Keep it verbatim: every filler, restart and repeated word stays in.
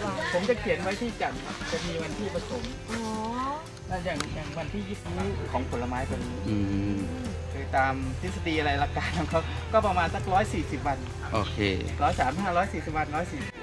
วันผมจะเขียนไว้ที่จันทร์ครับจะมีวันที่ผสมอ๋อนั่นอย่างอย่างวันที่ยี่สิบของผลไม้ตัวนี้อืมคือตามทฤษฎีอะไรหลักการของเขาก็ประมาณสักร้อยสี่สิบวันโอเคร้อยสามห้าร้อยสี่สิบวันร้อยสี่